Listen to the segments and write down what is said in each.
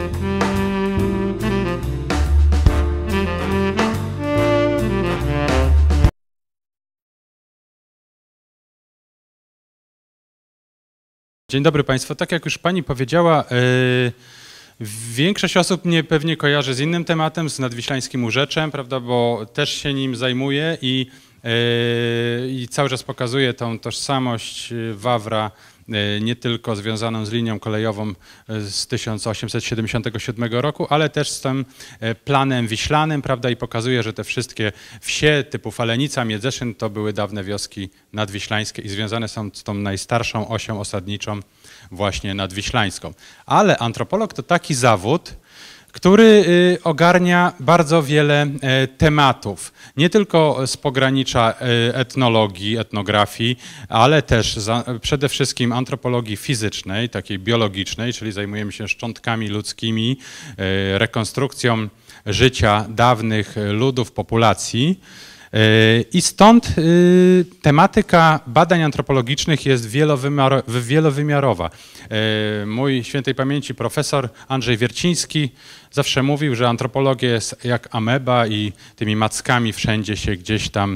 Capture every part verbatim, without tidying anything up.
Dzień dobry Państwu. Tak jak już Pani powiedziała, yy, większość osób mnie pewnie kojarzy z innym tematem, z nadwiślańskim urzeczem, prawda, bo też się nim zajmuję i, yy, i cały czas pokazuję tą tożsamość Wawra, nie tylko związaną z linią kolejową z tysiąc osiemset siedemdziesiątego siódmego roku, ale też z tym planem wiślanym, prawda, i pokazuje, że te wszystkie wsie typu Falenica, Miedzeszyn to były dawne wioski nadwiślańskie i związane są z tą najstarszą osią osadniczą właśnie nadwiślańską. Ale antropolog to taki zawód, który ogarnia bardzo wiele tematów, nie tylko z pogranicza etnologii, etnografii, ale też za, przede wszystkim antropologii fizycznej, takiej biologicznej, czyli zajmujemy się szczątkami ludzkimi, rekonstrukcją życia dawnych ludów, populacji. I stąd tematyka badań antropologicznych jest wielowymiarowa. Mój świętej pamięci profesor Andrzej Wierciński zawsze mówił, że antropologia jest jak ameba i tymi mackami wszędzie się gdzieś tam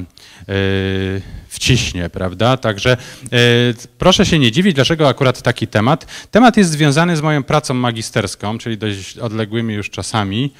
wciśnie, prawda? Także proszę się nie dziwić, dlaczego akurat taki temat. Temat jest związany z moją pracą magisterską, czyli dość odległymi już czasami.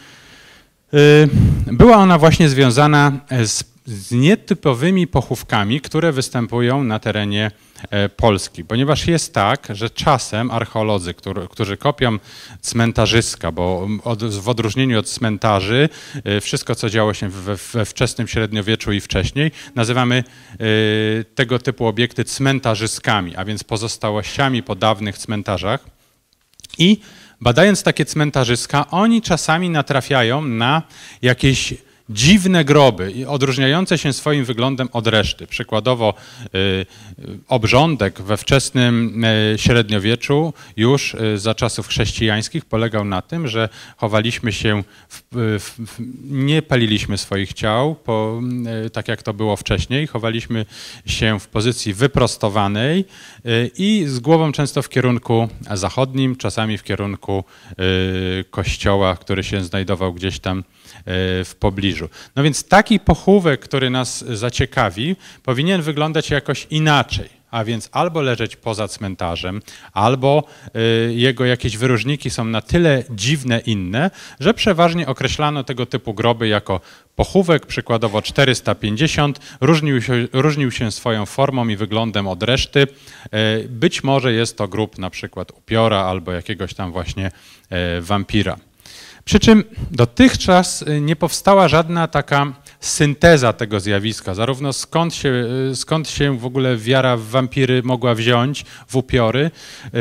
Była ona właśnie związana z z nietypowymi pochówkami, które występują na terenie Polski. Ponieważ jest tak, że czasem archeolodzy, którzy, którzy kopią cmentarzyska, bo od, w odróżnieniu od cmentarzy wszystko, co działo się we, we wczesnym średniowieczu i wcześniej, nazywamy y, tego typu obiekty cmentarzyskami, a więc pozostałościami po dawnych cmentarzach. I badając takie cmentarzyska, oni czasami natrafiają na jakieś dziwne groby, odróżniające się swoim wyglądem od reszty. Przykładowo y, obrządek we wczesnym y, średniowieczu już y, za czasów chrześcijańskich polegał na tym, że chowaliśmy się, w, w, w, nie paliliśmy swoich ciał, po, y, tak jak to było wcześniej, chowaliśmy się w pozycji wyprostowanej y, i z głową często w kierunku zachodnim, czasami w kierunku y, kościoła, który się znajdował gdzieś tam y, w pobliżu. No więc taki pochówek, który nas zaciekawi, powinien wyglądać jakoś inaczej, a więc albo leżeć poza cmentarzem, albo y, jego jakieś wyróżniki są na tyle dziwne, inne, że przeważnie określano tego typu groby jako pochówek, przykładowo czterysta pięćdziesiąt, różnił się, różnił się swoją formą i wyglądem od reszty. Y, być może jest to grób na przykład upiora albo jakiegoś tam właśnie y, wampira. Przy czym dotychczas nie powstała żadna taka synteza tego zjawiska, zarówno skąd się, skąd się w ogóle wiara w wampiry mogła wziąć, w upiory,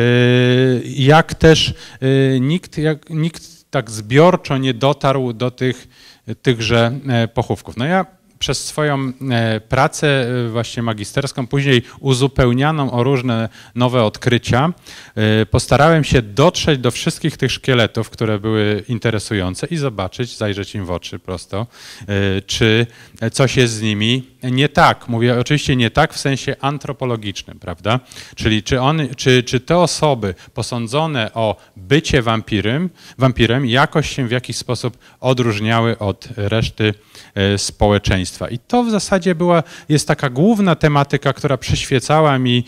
jak też nikt, jak, nikt tak zbiorczo nie dotarł do tych, tychże pochówków. No ja przez swoją pracę właśnie magisterską, później uzupełnianą o różne nowe odkrycia, postarałem się dotrzeć do wszystkich tych szkieletów, które były interesujące i zobaczyć, zajrzeć im w oczy prosto, czy coś jest z nimi nie tak. Mówię oczywiście nie tak w sensie antropologicznym, prawda? Czyli czy, on, czy, czy te osoby posądzone o bycie wampirem, wampirem jakoś się w jakiś sposób odróżniały od reszty społeczeństwa. I to w zasadzie była, jest taka główna tematyka, która przyświecała mi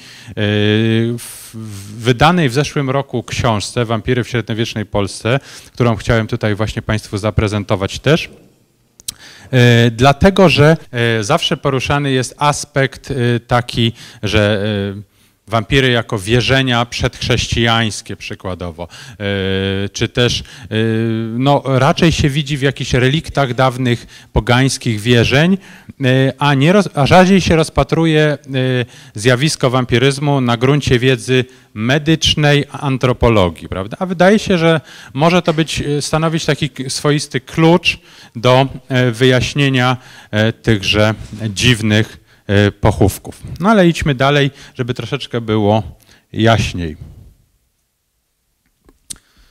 w wydanej w zeszłym roku książce Wampiry w średniowiecznej Polsce, którą chciałem tutaj właśnie Państwu zaprezentować też. Dlatego, że zawsze poruszany jest aspekt taki, że wampiry jako wierzenia przedchrześcijańskie przykładowo, czy też no, raczej się widzi w jakichś reliktach dawnych pogańskich wierzeń, a, nie roz, a rzadziej się rozpatruje zjawisko wampiryzmu na gruncie wiedzy medycznej antropologii, prawda? A wydaje się, że może to być, stanowić taki swoisty klucz do wyjaśnienia tychże dziwnych pochówków. No ale idźmy dalej, żeby troszeczkę było jaśniej.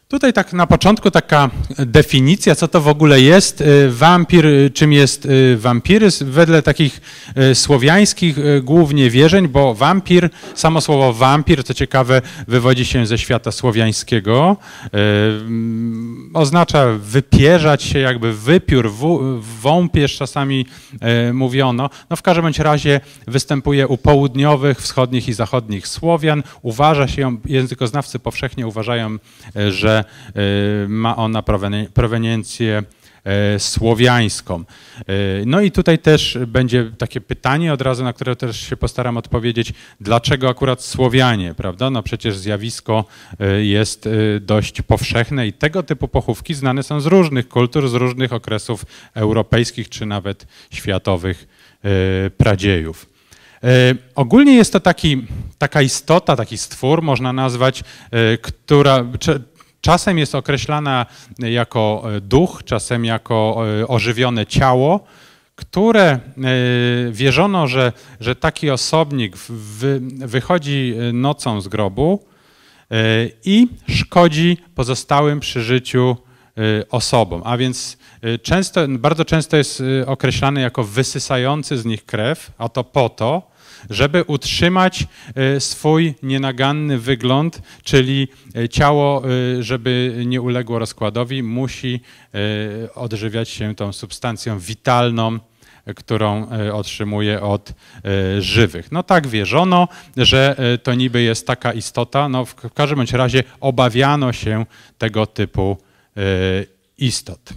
Tutaj tak na początku taka definicja, co to w ogóle jest wampir, czym jest wampiryzm, wedle takich słowiańskich głównie wierzeń, bo wampir, samo słowo wampir, co ciekawe, wywodzi się ze świata słowiańskiego, oznacza wypierzać się, jakby wypiór, wąpierz czasami mówiono. No w każdym bądź razie występuje u południowych, wschodnich i zachodnich Słowian. Uważa się, językoznawcy powszechnie uważają, że ma ona proweniencję słowiańską. No i tutaj też będzie takie pytanie od razu, na które też się postaram odpowiedzieć, dlaczego akurat Słowianie, prawda? No przecież zjawisko jest dość powszechne i tego typu pochówki znane są z różnych kultur, z różnych okresów europejskich czy nawet światowych pradziejów. Ogólnie jest to taki, taka istota, taki stwór, można nazwać, która czasem jest określana jako duch, czasem jako ożywione ciało, które wierzono, że, że taki osobnik wy, wychodzi nocą z grobu i szkodzi pozostałym przy życiu osobom, a więc często, bardzo często jest określany jako wysysający z nich krew, a to po to, żeby utrzymać swój nienaganny wygląd, czyli ciało, żeby nie uległo rozkładowi, musi odżywiać się tą substancją witalną, którą otrzymuje od żywych. No tak wierzono, że to niby jest taka istota, no w każdym bądź razie obawiano się tego typu istot.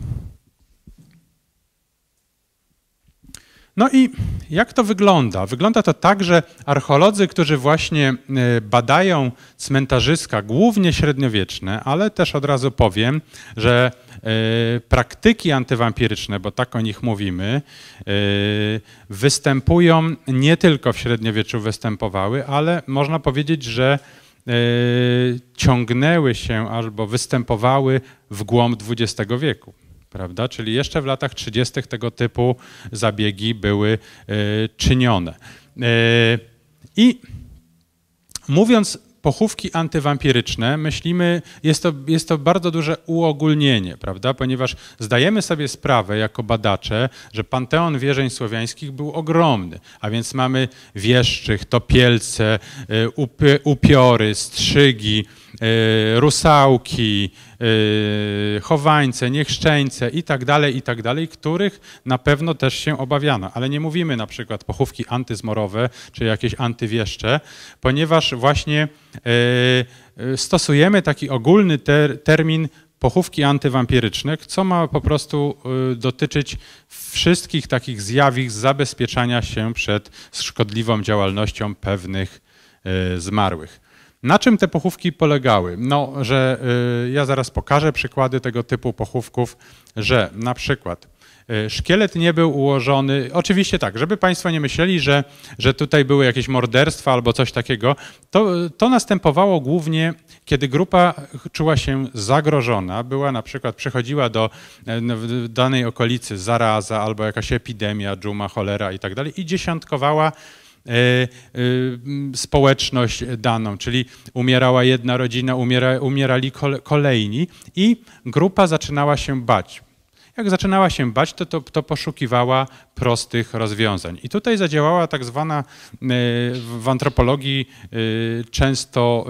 No i jak to wygląda? Wygląda to tak, że archeolodzy, którzy właśnie badają cmentarzyska, głównie średniowieczne, ale też od razu powiem, że praktyki antywampiryczne, bo tak o nich mówimy, występują nie tylko w średniowieczu występowały, ale można powiedzieć, że ciągnęły się albo występowały w głąb dwudziestego wieku. Prawda? Czyli jeszcze w latach trzydziestych tego typu zabiegi były czynione. I mówiąc pochówki antywampiryczne, myślimy, jest to, jest to bardzo duże uogólnienie, prawda? Ponieważ zdajemy sobie sprawę jako badacze, że panteon wierzeń słowiańskich był ogromny, a więc mamy wieszczych, topielce, upiory, strzygi, rusałki, chowańce, niechrzczeńce i tak dalej, i tak dalej, których na pewno też się obawiano. Ale nie mówimy na przykład pochówki antyzmorowe, czy jakieś antywieszcze, ponieważ właśnie stosujemy taki ogólny ter termin pochówki antywampiryczne, co ma po prostu dotyczyć wszystkich takich zjawisk zabezpieczania się przed szkodliwą działalnością pewnych zmarłych. Na czym te pochówki polegały? No, że y, ja zaraz pokażę przykłady tego typu pochówków, że na przykład y, szkielet nie był ułożony, oczywiście tak, żeby Państwo nie myśleli, że, że tutaj były jakieś morderstwa albo coś takiego, to, to następowało głównie, kiedy grupa czuła się zagrożona, była na przykład, przechodziła do w danej okolicy zaraza albo jakaś epidemia, dżuma, cholera i tak dalej i dziesiątkowała społeczność daną, czyli umierała jedna rodzina, umiera, umierali kolejni i grupa zaczynała się bać. Jak zaczynała się bać, to, to, to poszukiwała prostych rozwiązań. I tutaj zadziałała tak zwana w antropologii często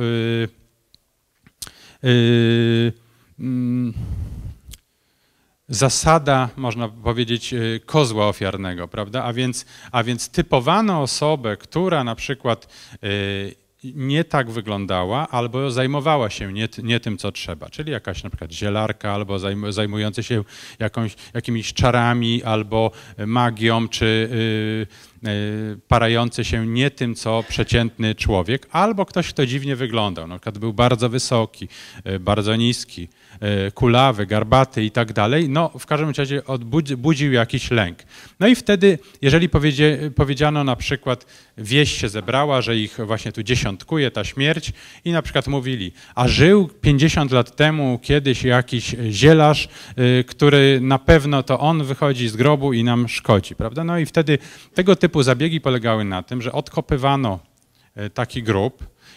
zasada, można powiedzieć, kozła ofiarnego, prawda? A więc, a więc typowano osobę, która na przykład nie tak wyglądała albo zajmowała się nie, nie tym, co trzeba, czyli jakaś na przykład zielarka albo zajmująca się jakąś, jakimiś czarami albo magią, czy parający się nie tym, co przeciętny człowiek, albo ktoś, kto dziwnie wyglądał, na przykład był bardzo wysoki, bardzo niski, kulawy, garbaty i tak dalej, no w każdym razie budził jakiś lęk. No i wtedy, jeżeli powiedzie, powiedziano na przykład, wieś się zebrała, że ich właśnie tu dziesiątkuje ta śmierć i na przykład mówili, a żył pięćdziesiąt lat temu kiedyś jakiś zielarz, który na pewno to on wychodzi z grobu i nam szkodzi, prawda? No i wtedy tego typu zabiegi polegały na tym, że odkopywano taki grób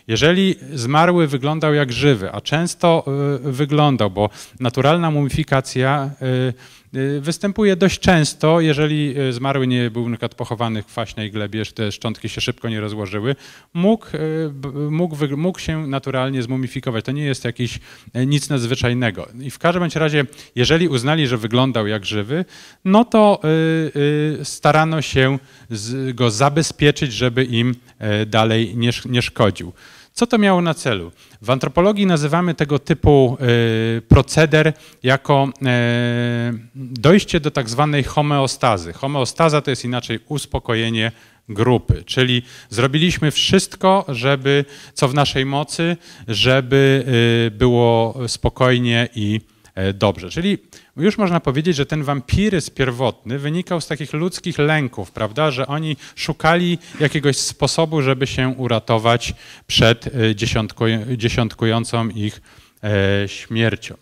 Jeżeli zmarły wyglądał jak żywy, a często wyglądał, bo naturalna mumifikacja występuje dość często, jeżeli zmarły nie był na przykład pochowany w kwaśnej glebie, że te szczątki się szybko nie rozłożyły, mógł, mógł, mógł się naturalnie zmumifikować. To nie jest jakiś nic nadzwyczajnego. I w każdym bądź razie, jeżeli uznali, że wyglądał jak żywy, no to starano się go zabezpieczyć, żeby im dalej nie, nie szkodził. Co to miało na celu? W antropologii nazywamy tego typu y, proceder jako y, dojście do tak zwanej homeostazy. Homeostaza to jest inaczej uspokojenie grupy, czyli zrobiliśmy wszystko, żeby, co w naszej mocy, żeby y, było spokojnie i y, dobrze. Czyli już można powiedzieć, że ten wampiryzm pierwotny wynikał z takich ludzkich lęków, prawda, że oni szukali jakiegoś sposobu, żeby się uratować przed dziesiątkującą ich śmiercią.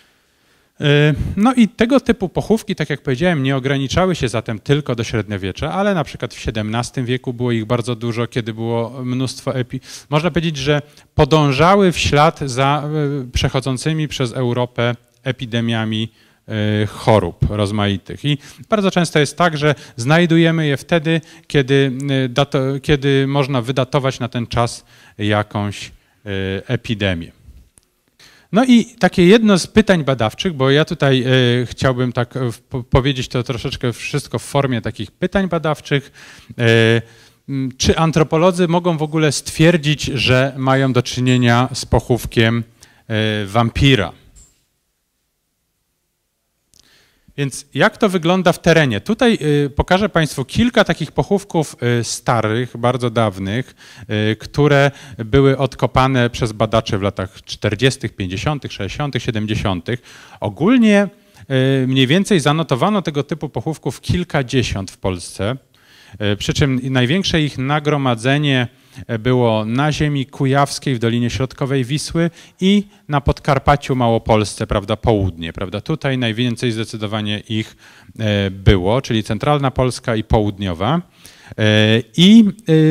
No i tego typu pochówki, tak jak powiedziałem, nie ograniczały się zatem tylko do średniowiecza, ale na przykład w siedemnastym wieku było ich bardzo dużo, kiedy było mnóstwo epi... Można powiedzieć, że podążały w ślad za przechodzącymi przez Europę epidemiami chorób rozmaitych. I bardzo często jest tak, że znajdujemy je wtedy, kiedy, dato, kiedy można wydatować na ten czas jakąś epidemię. No i takie jedno z pytań badawczych, bo ja tutaj chciałbym tak powiedzieć to troszeczkę wszystko w formie takich pytań badawczych. Czy antropolodzy mogą w ogóle stwierdzić, że mają do czynienia z pochówkiem wampira? Więc jak to wygląda w terenie? Tutaj pokażę Państwu kilka takich pochówków starych, bardzo dawnych, które były odkopane przez badaczy w latach czterdziestych, pięćdziesiątych, sześćdziesiątych, siedemdziesiątych. Ogólnie mniej więcej zanotowano tego typu pochówków kilkadziesiąt w Polsce, przy czym największe ich nagromadzenie było na ziemi kujawskiej w Dolinie Środkowej Wisły i na Podkarpaciu Małopolsce, prawda, południe, prawda. Tutaj najwięcej zdecydowanie ich było, czyli centralna Polska i południowa. I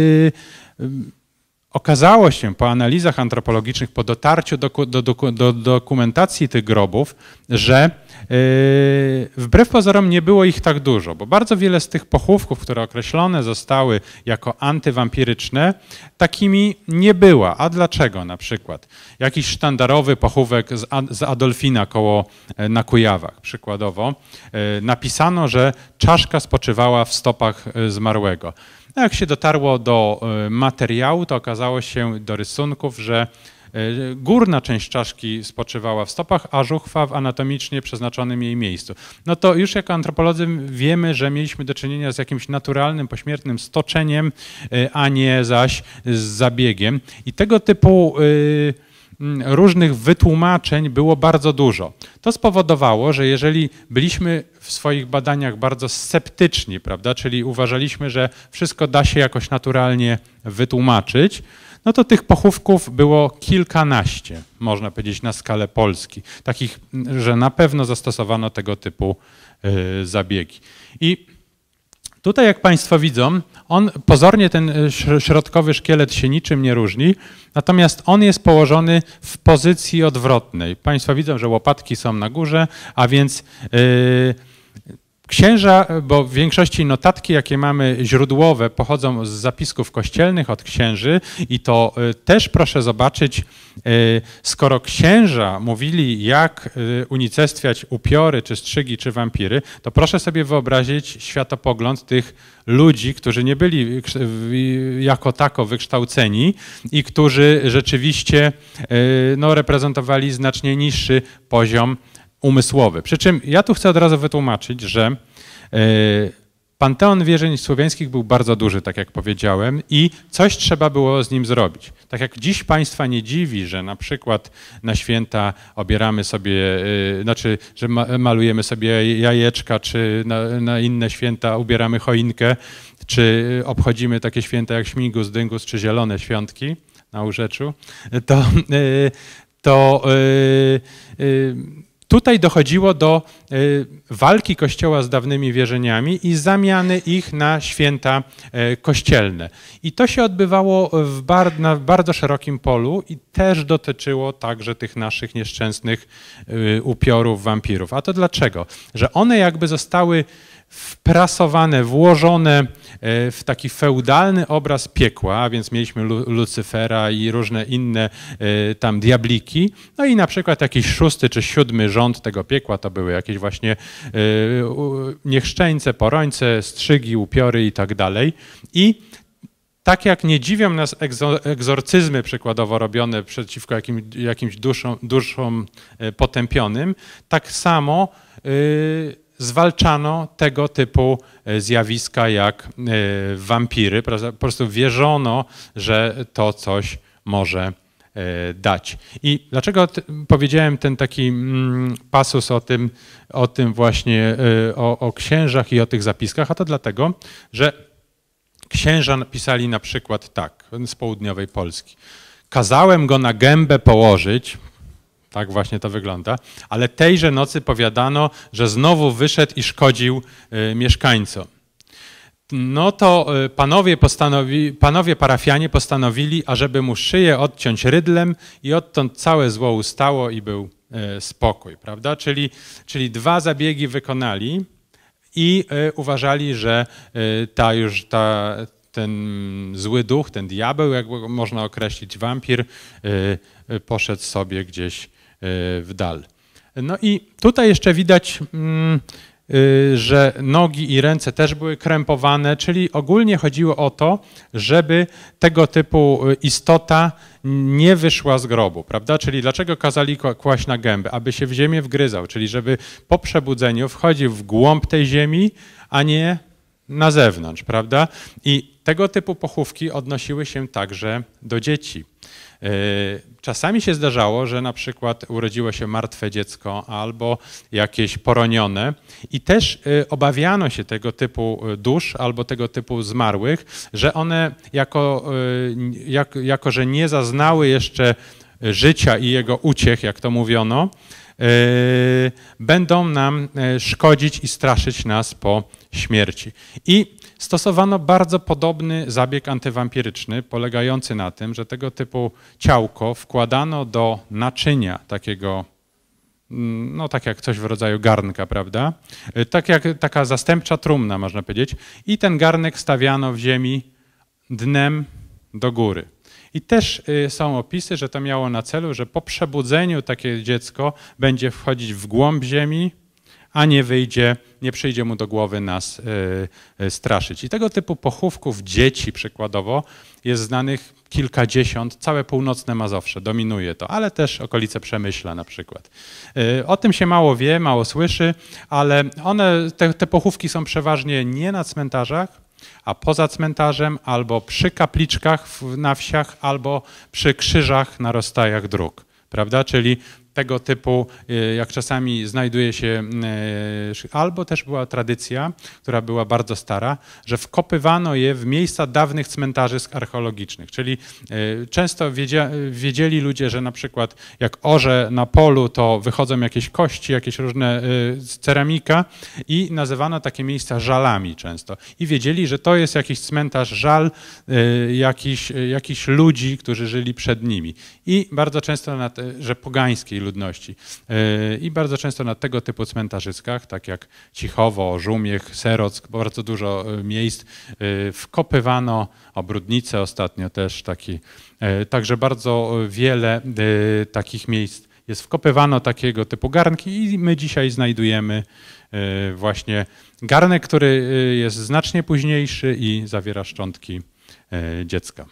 okazało się po analizach antropologicznych, po dotarciu do, do, do, do dokumentacji tych grobów, że yy, wbrew pozorom nie było ich tak dużo, bo bardzo wiele z tych pochówków, które określone zostały jako antywampiryczne, takimi nie była. A dlaczego na przykład? Jakiś sztandarowy pochówek z, z Adolfina koło na Kujawach, przykładowo, yy, napisano, że czaszka spoczywała w stopach zmarłego. No jak się dotarło do materiału, to okazało się do rysunków, że górna część czaszki spoczywała w stopach, a żuchwa w anatomicznie przeznaczonym jej miejscu. No to już jako antropolodzy wiemy, że mieliśmy do czynienia z jakimś naturalnym, pośmiertnym stoczeniem, a nie zaś z zabiegiem. I tego typu różnych wytłumaczeń było bardzo dużo. To spowodowało, że jeżeli byliśmy w swoich badaniach bardzo sceptyczni, prawda, czyli uważaliśmy, że wszystko da się jakoś naturalnie wytłumaczyć, no to tych pochówków było kilkanaście, można powiedzieć, na skalę Polski. Takich, że na pewno zastosowano tego typu y, zabiegi. I tutaj, jak Państwo widzą, on pozornie ten środkowy szkielet się niczym nie różni, natomiast on jest położony w pozycji odwrotnej. Państwo widzą, że łopatki są na górze, a więc yy, księża, bo w większości notatki, jakie mamy źródłowe, pochodzą z zapisków kościelnych od księży i to też proszę zobaczyć, skoro księża mówili, jak unicestwiać upiory, czy strzygi, czy wampiry, to proszę sobie wyobrazić światopogląd tych ludzi, którzy nie byli jako tako wykształceni i którzy rzeczywiście no, reprezentowali znacznie niższy poziom umysłowy. Przy czym ja tu chcę od razu wytłumaczyć, że panteon wierzeń słowiańskich był bardzo duży, tak jak powiedziałem, i coś trzeba było z nim zrobić. Tak jak dziś Państwa nie dziwi, że na przykład na święta obieramy sobie, znaczy, że malujemy sobie jajeczka, czy na, na inne święta ubieramy choinkę, czy obchodzimy takie święta jak Śmigus, Dyngus, czy Zielone Świątki na Urzeczu, to, to tutaj dochodziło do walki Kościoła z dawnymi wierzeniami i zamiany ich na święta kościelne. I to się odbywało w bar na bardzo szerokim polu i też dotyczyło także tych naszych nieszczęsnych upiorów, wampirów. A to dlaczego? Że one jakby zostały wprasowane, włożone w taki feudalny obraz piekła, a więc mieliśmy Lucyfera i różne inne tam diabliki, no i na przykład jakiś szósty czy siódmy rząd tego piekła to były jakieś właśnie niechrzczeńce, porońce, strzygi, upiory i tak dalej. I tak jak nie dziwią nas egzorcyzmy przykładowo robione przeciwko jakim, jakimś duszom, duszom potępionym, tak samo zwalczano tego typu zjawiska jak wampiry. Po prostu wierzono, że to coś może dać. I dlaczego powiedziałem ten taki pasus o tym, o tym właśnie, o, o księżach i o tych zapiskach? A to dlatego, że księża napisali na przykład tak, z południowej Polski. Kazałem go na gębę położyć, tak właśnie to wygląda, ale tejże nocy powiadano, że znowu wyszedł i szkodził y, mieszkańcom. No to y, panowie, postanowi, panowie parafianie postanowili, ażeby mu szyję odciąć rydlem i odtąd całe zło ustało i był y, spokój, prawda? Czyli, czyli dwa zabiegi wykonali i y, uważali, że y, ta już ta, ten zły duch, ten diabeł, jak można określić, wampir, y, y, poszedł sobie gdzieś w dal. No i tutaj jeszcze widać, że nogi i ręce też były krępowane, czyli ogólnie chodziło o to, żeby tego typu istota nie wyszła z grobu, prawda? Czyli dlaczego kazali kłaść na gębę? Aby się w ziemię wgryzał, czyli żeby po przebudzeniu wchodził w głąb tej ziemi, a nie na zewnątrz, prawda? I tego typu pochówki odnosiły się także do dzieci. Czasami się zdarzało, że na przykład urodziło się martwe dziecko albo jakieś poronione i też obawiano się tego typu dusz albo tego typu zmarłych, że one jako, jak, jako że nie zaznały jeszcze życia i jego uciech, jak to mówiono, będą nam szkodzić i straszyć nas po śmierci. I stosowano bardzo podobny zabieg antywampiryczny, polegający na tym, że tego typu ciałko wkładano do naczynia takiego, no tak jak coś w rodzaju garnka, prawda? Tak jak taka zastępcza trumna, można powiedzieć. I ten garnek stawiano w ziemi dnem do góry. I też są opisy, że to miało na celu, że po przebudzeniu takie dziecko będzie wchodzić w głąb ziemi, a nie wyjdzie, nie przyjdzie mu do głowy nas y, straszyć. I tego typu pochówków dzieci przykładowo jest znanych kilkadziesiąt, całe północne Mazowsze dominuje to, ale też okolice Przemyśla na przykład. Y, o tym się mało wie, mało słyszy, ale one, te, te pochówki są przeważnie nie na cmentarzach, a poza cmentarzem albo przy kapliczkach na wsiach, albo przy krzyżach na rozstajach dróg, prawda? Czyli tego typu, jak czasami znajduje się, albo też była tradycja, która była bardzo stara, że wkopywano je w miejsca dawnych cmentarzysk archeologicznych. Czyli często wiedzieli ludzie, że na przykład jak orze na polu, to wychodzą jakieś kości, jakieś różne ceramika i nazywano takie miejsca żalami często. I wiedzieli, że to jest jakiś cmentarz żal jakichś, jakichś ludzi, którzy żyli przed nimi. I bardzo często, na te, że pogańskiej ludności. I bardzo często na tego typu cmentarzyskach, tak jak Cichowo, Żumiech, Serock, bardzo dużo miejsc wkopywano, Obródnice ostatnio też taki. Także bardzo wiele takich miejsc jest wkopywano takiego typu garnki i my dzisiaj znajdujemy właśnie garnek, który jest znacznie późniejszy i zawiera szczątki dziecka.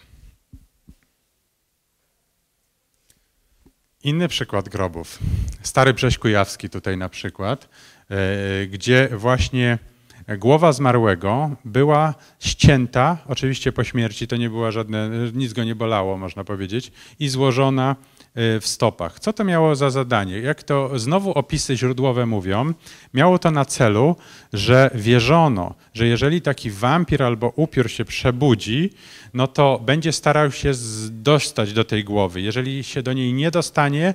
Inny przykład grobów. Stary Brześć Kujawski tutaj na przykład, gdzie właśnie głowa zmarłego była ścięta, oczywiście po śmierci to nie była żadne, nic go nie bolało, można powiedzieć, i złożona w stopach. Co to miało za zadanie? Jak to znowu opisy źródłowe mówią, miało to na celu, że wierzono, że jeżeli taki wampir albo upiór się przebudzi, no to będzie starał się dostać do tej głowy. Jeżeli się do niej nie dostanie,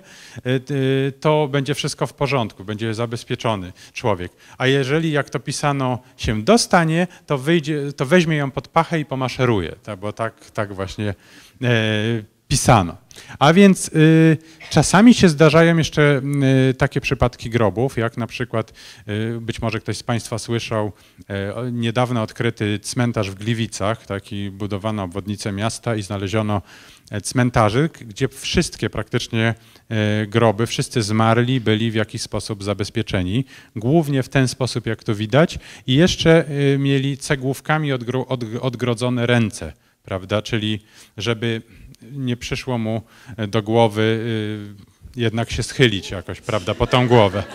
to będzie wszystko w porządku, będzie zabezpieczony człowiek. A jeżeli, jak to pisano, się dostanie, to, wyjdzie, to weźmie ją pod pachę i pomaszeruje, bo tak, tak właśnie pisano. A więc y, czasami się zdarzają jeszcze y, takie przypadki grobów, jak na przykład, y, być może ktoś z Państwa słyszał, y, niedawno odkryty cmentarz w Gliwicach, taki budowano obwodnicę miasta i znaleziono cmentarzyk, gdzie wszystkie praktycznie y, groby, wszyscy zmarli byli w jakiś sposób zabezpieczeni, głównie w ten sposób, jak to widać, i jeszcze y, mieli cegłówkami odgro, od, odgrodzone ręce, prawda, czyli żeby nie przyszło mu do głowy jednak się schylić jakoś, prawda, po tą głowę.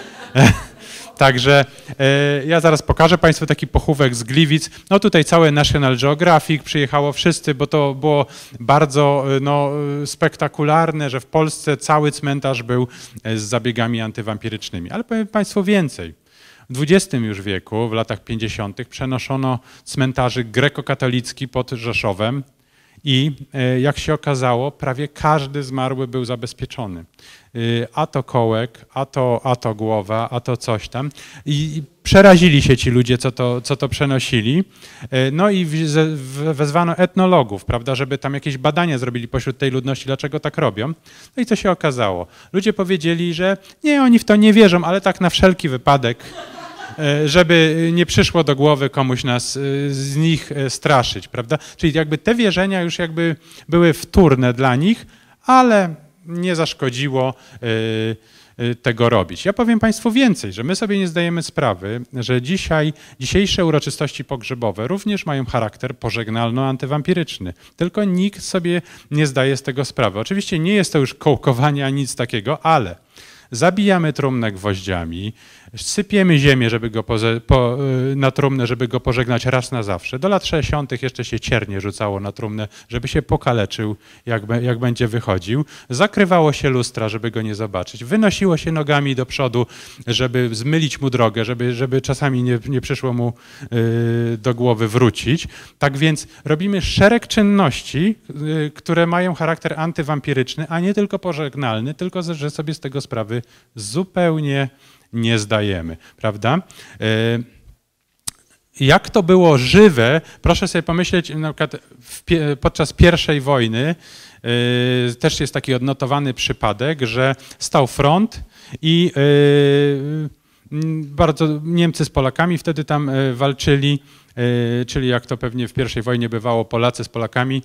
Także ja zaraz pokażę Państwu taki pochówek z Gliwic. No tutaj całe National Geographic przyjechało, wszyscy, bo to było bardzo no, spektakularne, że w Polsce cały cmentarz był z zabiegami antywampirycznymi. Ale powiem Państwu więcej. W dwudziestym już wieku, w latach pięćdziesiątych przenoszono cmentarzyk grekokatolicki pod Rzeszowem, i jak się okazało, prawie każdy zmarły był zabezpieczony. A to kołek, a to, a to głowa, a to coś tam. I przerazili się ci ludzie, co to, co to przenosili. No i wezwano etnologów, prawda, żeby tam jakieś badania zrobili pośród tej ludności, dlaczego tak robią. No i co się okazało? Ludzie powiedzieli, że nie, oni w to nie wierzą, ale tak na wszelki wypadek, żeby nie przyszło do głowy komuś nas z nich straszyć, prawda? Czyli jakby te wierzenia już jakby były wtórne dla nich, ale nie zaszkodziło tego robić. Ja powiem Państwu więcej, że my sobie nie zdajemy sprawy, że dzisiaj, dzisiejsze uroczystości pogrzebowe również mają charakter pożegnalno-antywampiryczny. Tylko nikt sobie nie zdaje z tego sprawy. Oczywiście nie jest to już kołkowanie ani nic takiego, ale zabijamy trumnę gwoździami, sypiemy ziemię żeby go poze, po, na trumnę, żeby go pożegnać raz na zawsze. Do lat sześćdziesiątych jeszcze się ciernie rzucało na trumnę, żeby się pokaleczył, jak, jak będzie wychodził. Zakrywało się lustra, żeby go nie zobaczyć. Wynosiło się nogami do przodu, żeby zmylić mu drogę, żeby, żeby czasami nie, nie przyszło mu yy, do głowy wrócić. Tak więc robimy szereg czynności, yy, które mają charakter antywampiryczny, a nie tylko pożegnalny, tylko że sobie z tego sprawy zupełnie nie zdajemy, prawda? Jak to było żywe, proszę sobie pomyśleć, na przykład w, podczas pierwszej wojny też jest taki odnotowany przypadek, że stał front i bardzo Niemcy z Polakami wtedy tam walczyli, czyli jak to pewnie w pierwszej wojnie bywało, Polacy z Polakami,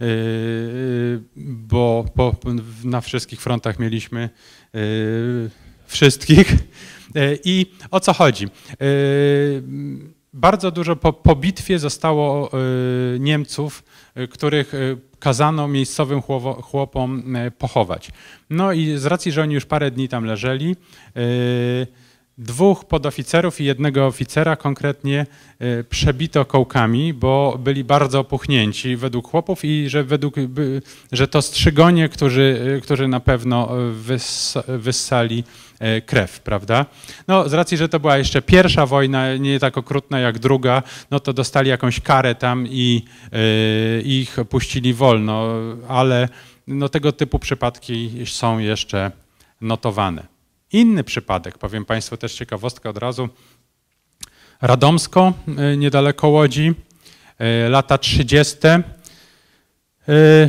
bo po, na wszystkich frontach mieliśmy wszystkich. I o co chodzi? Bardzo dużo po, po bitwie zostało Niemców, których kazano miejscowym chłopom pochować. No i z racji, że oni już parę dni tam leżeli, dwóch podoficerów i jednego oficera konkretnie przebito kołkami, bo byli bardzo opuchnięci według chłopów i że, według, że to strzygonie, którzy, którzy na pewno wyssali krew, prawda? No z racji, że to była jeszcze pierwsza wojna, nie tak okrutna jak druga, no to dostali jakąś karę tam i y, ich puścili wolno, ale no, tego typu przypadki są jeszcze notowane. Inny przypadek, powiem Państwu też ciekawostka od razu, Radomsko, y, niedaleko Łodzi, y, lata trzydzieste. Y,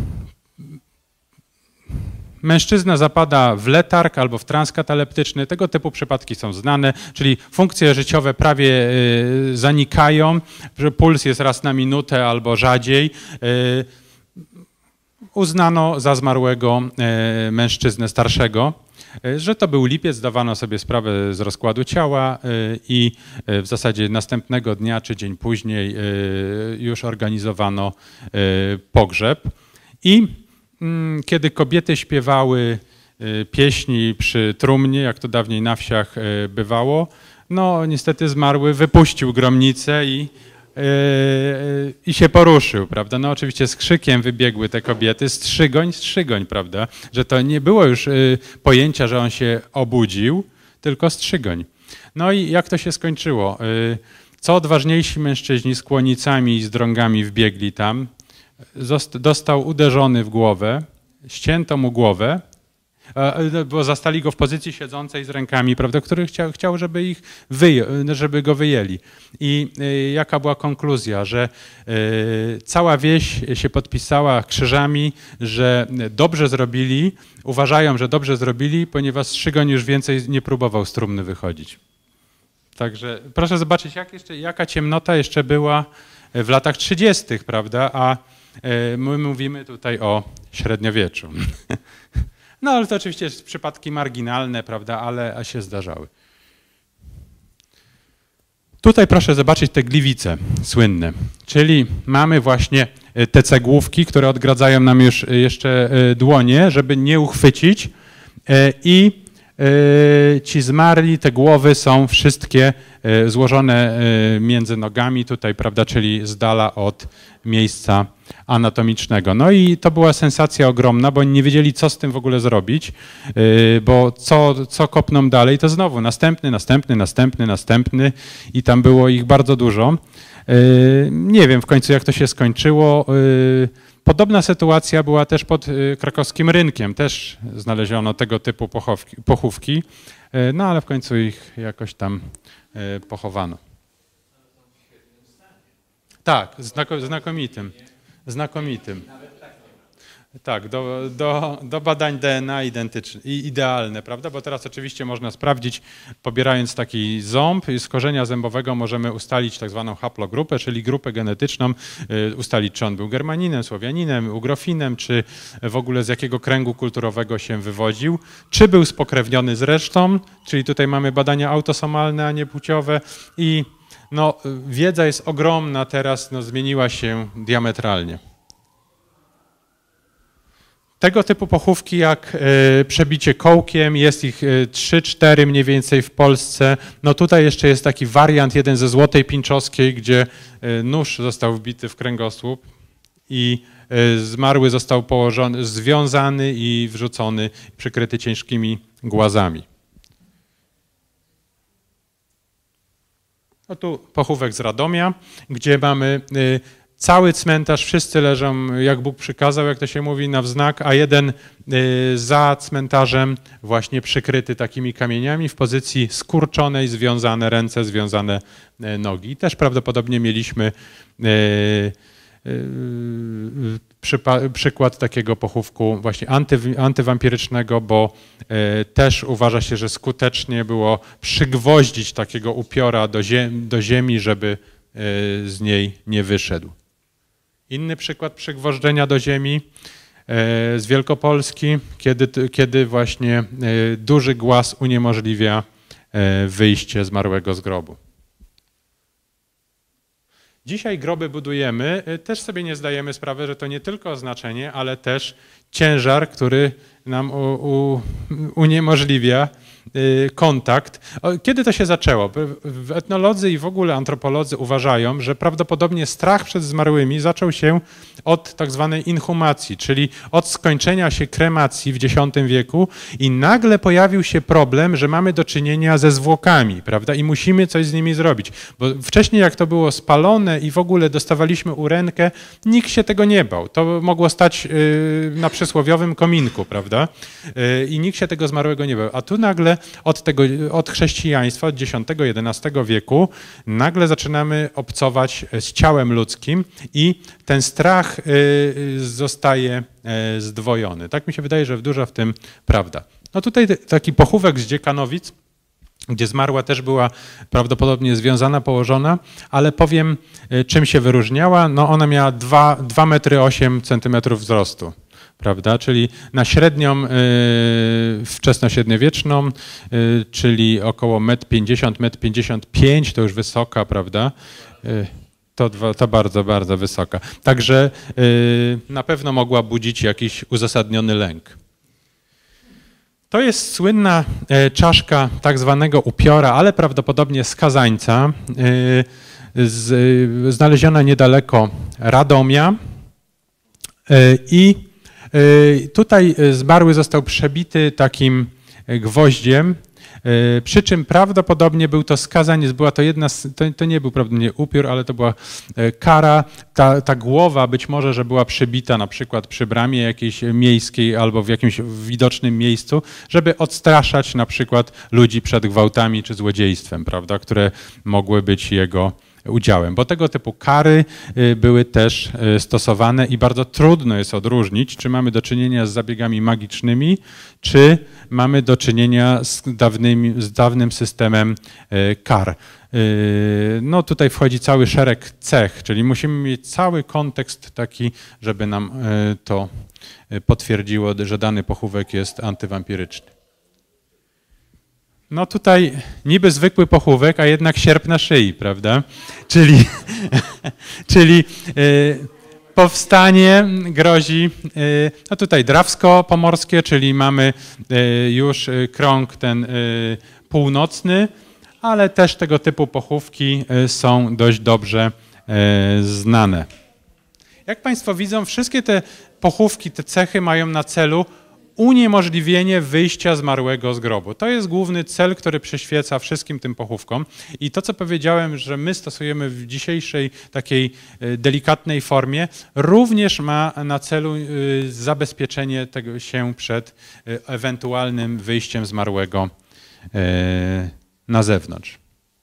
Mężczyzna zapada w letarg albo w trans kataleptyczny. Tego typu przypadki są znane, czyli funkcje życiowe prawie y, zanikają, że puls jest raz na minutę albo rzadziej. Y, uznano za zmarłego y, mężczyznę starszego, y, że to był lipiec, zdawano sobie sprawę z rozkładu ciała y, i y, w zasadzie następnego dnia czy dzień później y, już organizowano y, pogrzeb. I kiedy kobiety śpiewały pieśni przy trumnie, jak to dawniej na wsiach bywało, no niestety zmarły wypuścił gromnicę i Yy, i się poruszył, prawda? No oczywiście z krzykiem wybiegły te kobiety, strzygoń, strzygoń, prawda? Że to nie było już yy, pojęcia, że on się obudził, tylko strzygoń. No i jak to się skończyło? Yy, co odważniejsi mężczyźni z kłonicami i z drągami wbiegli tam, zost- dostał uderzony w głowę, ścięto mu głowę, bo zastali go w pozycji siedzącej z rękami, prawda, który chciał, chciał żeby, ich wyje, żeby go wyjęli. I y, jaka była konkluzja, że y, cała wieś się podpisała krzyżami, że dobrze zrobili, uważają, że dobrze zrobili, ponieważ Strzygoń już więcej nie próbował z trumny wychodzić. Także proszę zobaczyć, jak jeszcze, jaka ciemnota jeszcze była w latach trzydziestych, prawda, a y, my mówimy tutaj o średniowieczu. No ale to oczywiście jest przypadki marginalne, prawda, ale się zdarzały. Tutaj proszę zobaczyć te gliwice słynne, czyli mamy właśnie te cegłówki, które odgradzają nam już jeszcze dłonie, żeby nie uchwycić i ci zmarli, te głowy są wszystkie złożone między nogami tutaj, prawda, czyli z dala od miejsca anatomicznego. No i to była sensacja ogromna, bo oni nie wiedzieli, co z tym w ogóle zrobić, bo co, co kopną dalej, to znowu następny, następny, następny, następny i tam było ich bardzo dużo. Nie wiem w końcu, jak to się skończyło. Podobna sytuacja była też pod krakowskim rynkiem. Też znaleziono tego typu pochówki, pochówki, no ale w końcu ich jakoś tam pochowano. Tak, znako, znakomitym. Znakomitym. Tak, do, do, do badań D N A identyczne i idealne, prawda? Bo teraz oczywiście można sprawdzić, pobierając taki ząb z korzenia zębowego możemy ustalić tak zwaną haplogrupę, czyli grupę genetyczną, ustalić, czy on był Germaninem, Słowianinem, Ugrofinem, czy w ogóle z jakiego kręgu kulturowego się wywodził, czy był spokrewniony z resztą, czyli tutaj mamy badania autosomalne, a nie płciowe i no, wiedza jest ogromna teraz, no, zmieniła się diametralnie. Tego typu pochówki jak y, przebicie kołkiem, jest ich y, trzy cztery mniej więcej w Polsce. No tutaj jeszcze jest taki wariant, jeden ze Złotej Pińczowskiej, gdzie y, nóż został wbity w kręgosłup i y, zmarły został położony, związany i wrzucony, przykryty ciężkimi głazami. No tu pochówek z Radomia, gdzie mamy y, cały cmentarz, wszyscy leżą, jak Bóg przykazał, jak to się mówi, na wznak, a jeden y, za cmentarzem właśnie przykryty takimi kamieniami w pozycji skurczonej, związane ręce, związane y, nogi. I też prawdopodobnie mieliśmy y, y, przypa- przykład takiego pochówku właśnie anty, antywampirycznego, bo y, też uważa się, że skutecznie było przygwoździć takiego upiora do, ziem do ziemi, żeby y, z niej nie wyszedł. Inny przykład przygwożdżenia do ziemi z Wielkopolski, kiedy, kiedy właśnie duży głaz uniemożliwia wyjście zmarłego z grobu. Dzisiaj groby budujemy, też sobie nie zdajemy sprawy, że to nie tylko znaczenie, ale też ciężar, który nam u, u, uniemożliwia kontakt. Kiedy to się zaczęło? Etnolodzy i w ogóle antropolodzy uważają, że prawdopodobnie strach przed zmarłymi zaczął się od tak zwanej inhumacji, czyli od skończenia się kremacji w dziesiątym wieku i nagle pojawił się problem, że mamy do czynienia ze zwłokami, prawda? I musimy coś z nimi zrobić. Bo wcześniej jak to było spalone i w ogóle dostawaliśmy urękę, nikt się tego nie bał. To mogło stać na przysłowiowym kominku, prawda? I nikt się tego zmarłego nie bał. A tu nagle od, tego, od chrześcijaństwa, od dziesiątego jedenastego wieku, nagle zaczynamy obcować z ciałem ludzkim i ten strach zostaje zdwojony. Tak mi się wydaje, że dużo w tym prawda. No tutaj taki pochówek z Dziekanowic, gdzie zmarła też była prawdopodobnie związana, położona, ale powiem, czym się wyróżniała. No ona miała dwa metry osiem centymetrów wzrostu. Prawda? Czyli na średnią y, wczesnośredniowieczną, y, czyli około metr pięćdziesiąt, metr pięćdziesiąt pięć, to już wysoka, prawda? Y, to, to bardzo, bardzo wysoka. Także y, na pewno mogła budzić jakiś uzasadniony lęk. To jest słynna y, czaszka tak zwanego upiora, ale prawdopodobnie skazańca. Y, z, znaleziona niedaleko Radomia i tutaj zmarły został przebity takim gwoździem, przy czym prawdopodobnie był to skazanie, była to jedna, to, to nie był prawdopodobnie upiór, ale to była kara, ta, ta głowa być może, że była przybita na przykład przy bramie jakiejś miejskiej albo w jakimś widocznym miejscu, żeby odstraszać na przykład ludzi przed gwałtami czy złodziejstwem, prawda, które mogły być jego udziałem, bo tego typu kary były też stosowane i bardzo trudno jest odróżnić, czy mamy do czynienia z zabiegami magicznymi, czy mamy do czynienia z, dawnymi, z dawnym systemem kar. No tutaj wchodzi cały szereg cech, czyli musimy mieć cały kontekst taki, żeby nam to potwierdziło, że dany pochówek jest antywampiryczny. No tutaj niby zwykły pochówek, a jednak sierp na szyi, prawda? Czyli, czyli y, powstanie grozi, y, no tutaj drawsko-pomorskie, czyli mamy y, już krąg ten y, północny, ale też tego typu pochówki y, są dość dobrze y, znane. Jak Państwo widzą, wszystkie te pochówki, te cechy mają na celu uniemożliwienie wyjścia zmarłego z grobu. To jest główny cel, który przyświeca wszystkim tym pochówkom. I to, co powiedziałem, że my stosujemy w dzisiejszej takiej delikatnej formie, również ma na celu zabezpieczenie tego się przed ewentualnym wyjściem zmarłego na zewnątrz.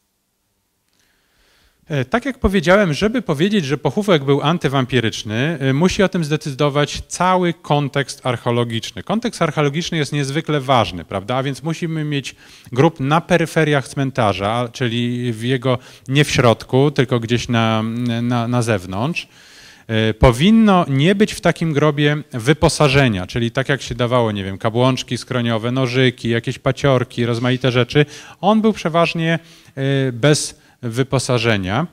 Tak jak powiedziałem, żeby powiedzieć, że pochówek był antywampiryczny, musi o tym zdecydować cały kontekst archeologiczny. Kontekst archeologiczny jest niezwykle ważny, prawda? A więc musimy mieć grób na peryferiach cmentarza, czyli w jego nie w środku, tylko gdzieś na, na, na zewnątrz. Powinno nie być w takim grobie wyposażenia, czyli tak jak się dawało, nie wiem, kabłączki skroniowe, nożyki, jakieś paciorki, rozmaite rzeczy. On był przeważnie bez wyposażenia.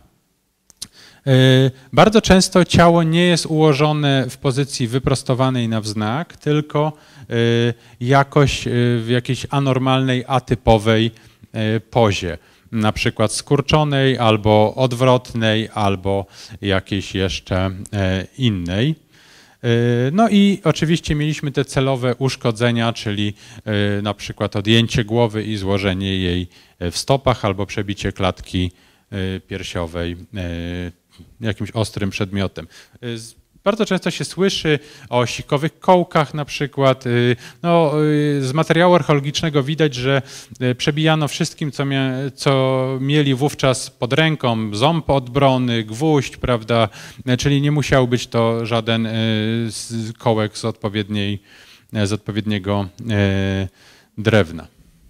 Bardzo często ciało nie jest ułożone w pozycji wyprostowanej na wznak, tylko jakoś w jakiejś anormalnej, atypowej pozie. Na przykład skurczonej, albo odwrotnej, albo jakiejś jeszcze innej. No i oczywiście mieliśmy te celowe uszkodzenia, czyli na przykład odjęcie głowy i złożenie jej w stopach albo przebicie klatki piersiowej jakimś ostrym przedmiotem. Bardzo często się słyszy o sikowych kołkach na przykład. No, z materiału archeologicznego widać, że przebijano wszystkim, co, mia co mieli wówczas pod ręką, ząb odbrony, gwóźdź, prawda, czyli nie musiał być to żaden kołek z, odpowiedniej, z odpowiedniego drewna.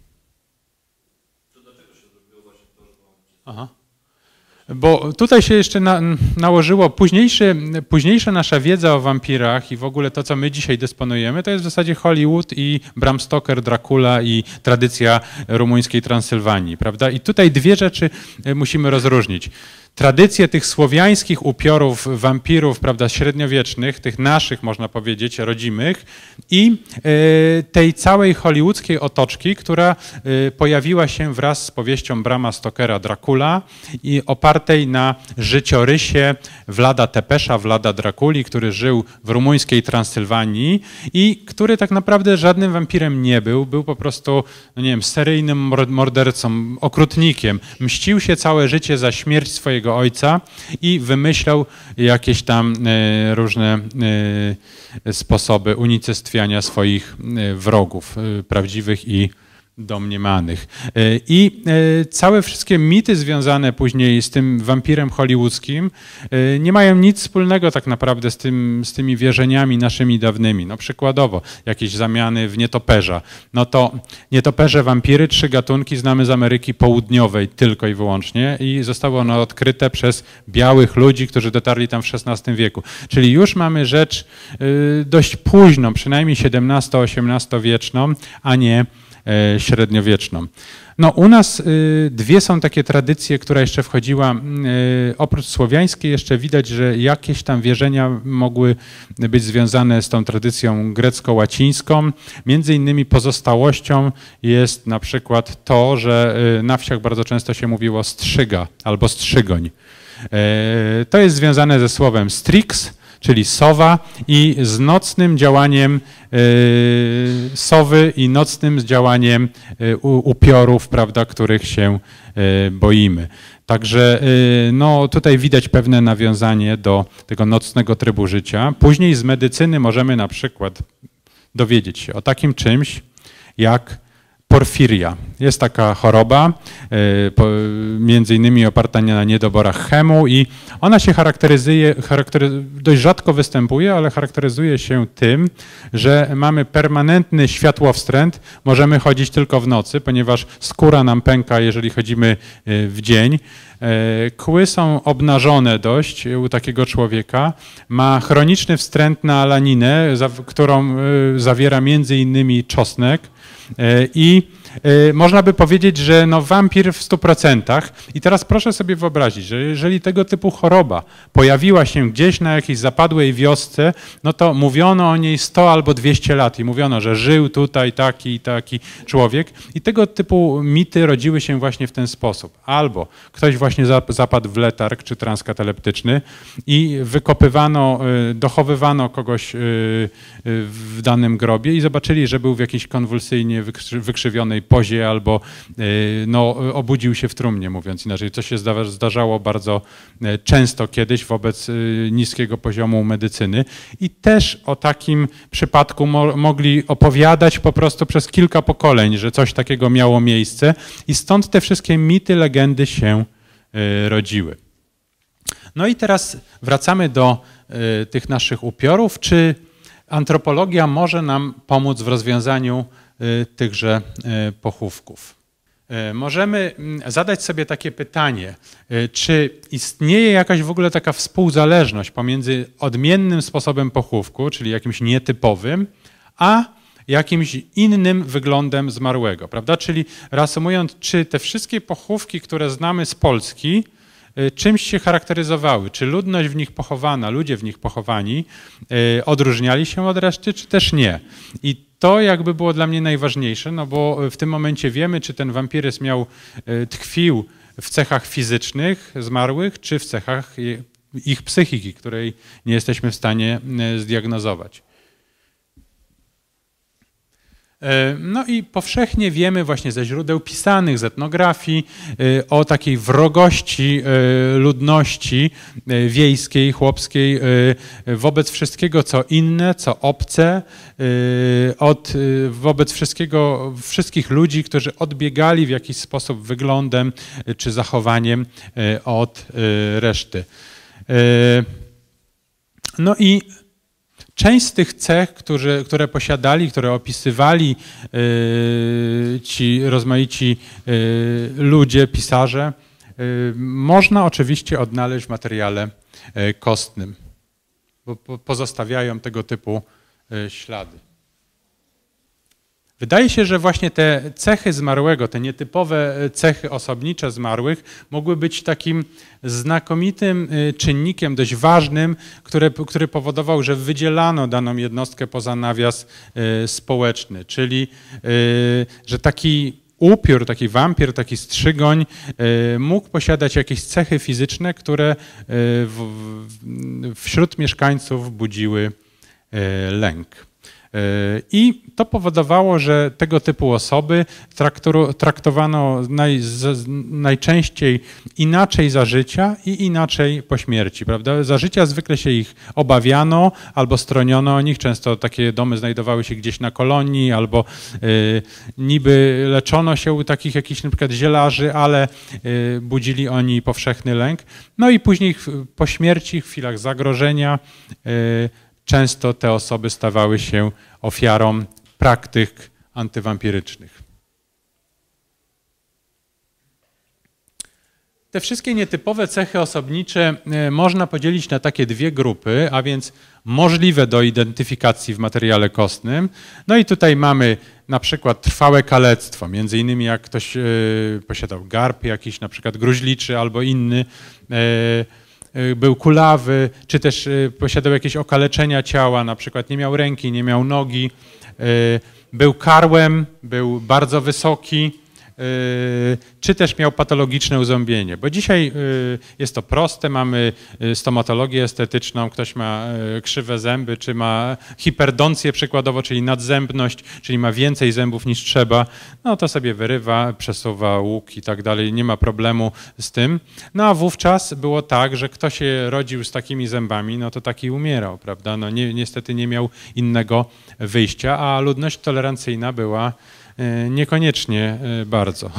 To dlaczego się zrobiło właśnie to, że Aha. Bo tutaj się jeszcze na, nałożyło późniejsze, późniejsza nasza wiedza o wampirach i w ogóle to, co my dzisiaj dysponujemy, to jest w zasadzie Hollywood i Bram Stoker, Dracula i tradycja rumuńskiej Transylwanii, prawda? I tutaj dwie rzeczy musimy rozróżnić. Tradycje tych słowiańskich upiorów, wampirów, prawda, średniowiecznych, tych naszych, można powiedzieć, rodzimych i y, tej całej hollywoodzkiej otoczki, która y, pojawiła się wraz z powieścią Brama Stokera Dracula i opartej na życiorysie Vlada Tepesza, Vlada Draculi, który żył w rumuńskiej Transylwanii i który tak naprawdę żadnym wampirem nie był, był po prostu, no nie wiem, seryjnym mordercą, okrutnikiem. Mścił się całe życie za śmierć swojego ojca i wymyślał jakieś tam różne sposoby unicestwiania swoich wrogów, prawdziwych i domniemanych. I całe wszystkie mity związane później z tym wampirem hollywoodzkim nie mają nic wspólnego tak naprawdę z, tym, z tymi wierzeniami naszymi dawnymi. No przykładowo jakieś zamiany w nietoperza. No to nietoperze, wampiry, trzy gatunki znamy z Ameryki Południowej tylko i wyłącznie i zostały one odkryte przez białych ludzi, którzy dotarli tam w szesnastym wieku. Czyli już mamy rzecz dość późną, przynajmniej siedemnasto-osiemnastowieczną, a nie średniowieczną. No u nas dwie są takie tradycje, która jeszcze wchodziła, oprócz słowiańskiej jeszcze widać, że jakieś tam wierzenia mogły być związane z tą tradycją grecko-łacińską. Między innymi pozostałością jest na przykład to, że na wsiach bardzo często się mówiło strzyga albo strzygoń. To jest związane ze słowem strix, czyli sowa, i z nocnym działaniem sowy i nocnym działaniem upiorów, prawda, których się boimy. Także no, tutaj widać pewne nawiązanie do tego nocnego trybu życia. Później z medycyny możemy na przykład dowiedzieć się o takim czymś jak porfiria. Jest taka choroba, między innymi oparta na niedoborach chemu, i ona się charakteryzuje, charaktery, dość rzadko występuje, ale charakteryzuje się tym, że mamy permanentny światłowstręt, możemy chodzić tylko w nocy, ponieważ skóra nam pęka, jeżeli chodzimy w dzień. Kły są obnażone dość u takiego człowieka, ma chroniczny wstręt na alaninę, którą zawiera między innymi czosnek. I można by powiedzieć, że no wampir w stu procentach. I teraz proszę sobie wyobrazić, że jeżeli tego typu choroba pojawiła się gdzieś na jakiejś zapadłej wiosce, no to mówiono o niej sto albo dwieście lat i mówiono, że żył tutaj taki i taki człowiek. I tego typu mity rodziły się właśnie w ten sposób. Albo ktoś właśnie zapadł w letarg czy trans kataleptyczny i wykopywano, dochowywano kogoś w danym grobie i zobaczyli, że był w jakiejś konwulsyjnie wykrzywionej pozie albo no, obudził się w trumnie, mówiąc inaczej. To się zdarzało bardzo często kiedyś wobec niskiego poziomu medycyny. I też o takim przypadku mo mogli opowiadać po prostu przez kilka pokoleń, że coś takiego miało miejsce, i stąd te wszystkie mity, legendy się rodziły. No i teraz wracamy do tych naszych upiorów. Czy antropologia może nam pomóc w rozwiązaniu tychże pochówków? Możemy zadać sobie takie pytanie, czy istnieje jakaś w ogóle taka współzależność pomiędzy odmiennym sposobem pochówku, czyli jakimś nietypowym, a jakimś innym wyglądem zmarłego, prawda? Czyli reasumując, czy te wszystkie pochówki, które znamy z Polski, czymś się charakteryzowały? Czy ludność w nich pochowana, ludzie w nich pochowani odróżniali się od reszty, czy też nie? I to jakby było dla mnie najważniejsze, no bo w tym momencie wiemy, czy ten wampiryzm miał, tkwił w cechach fizycznych zmarłych, czy w cechach ich psychiki, której nie jesteśmy w stanie zdiagnozować. No i powszechnie wiemy właśnie ze źródeł pisanych, z etnografii o takiej wrogości ludności wiejskiej, chłopskiej wobec wszystkiego, co inne, co obce, od, wobec wszystkiego, wszystkich ludzi, którzy odbiegali w jakiś sposób wyglądem czy zachowaniem od reszty. No i część z tych cech, które, które posiadali, które opisywali yy, ci rozmaici yy, ludzie, pisarze, yy, można oczywiście odnaleźć w materiale yy, kostnym, bo po, pozostawiają tego typu yy, ślady. Wydaje się, że właśnie te cechy zmarłego, te nietypowe cechy osobnicze zmarłych mogły być takim znakomitym czynnikiem, dość ważnym, który, który powodował, że wydzielano daną jednostkę poza nawias społeczny. Czyli, że taki upiór, taki wampir, taki strzygoń mógł posiadać jakieś cechy fizyczne, które w, wśród mieszkańców budziły lęk. I to powodowało, że tego typu osoby traktowano naj, najczęściej inaczej za życia i inaczej po śmierci, prawda? Za życia zwykle się ich obawiano albo stroniono o nich. Często takie domy znajdowały się gdzieś na kolonii albo y, niby leczono się u takich jakichś na przykład zielarzy, ale y, budzili oni powszechny lęk. No i później po śmierci, w chwilach zagrożenia, y, często te osoby stawały się ofiarą praktyk antywampirycznych. Te wszystkie nietypowe cechy osobnicze można podzielić na takie dwie grupy, a więc możliwe do identyfikacji w materiale kostnym. No i tutaj mamy na przykład trwałe kalectwo, między innymi jak ktoś posiadał garb jakiś, na przykład gruźliczy albo inny, był kulawy, czy też posiadał jakieś okaleczenia ciała, na przykład nie miał ręki, nie miał nogi, był karłem, był bardzo wysoki, czy też miał patologiczne uzębienie, bo dzisiaj jest to proste, mamy stomatologię estetyczną, ktoś ma krzywe zęby, czy ma hiperdoncję przykładowo, czyli nadzębność, czyli ma więcej zębów niż trzeba, no to sobie wyrywa, przesuwa łuk i tak dalej, nie ma problemu z tym. No a wówczas było tak, że kto się rodził z takimi zębami, no to taki umierał, prawda? No ni niestety nie miał innego wyjścia, a ludność tolerancyjna była niekoniecznie bardzo.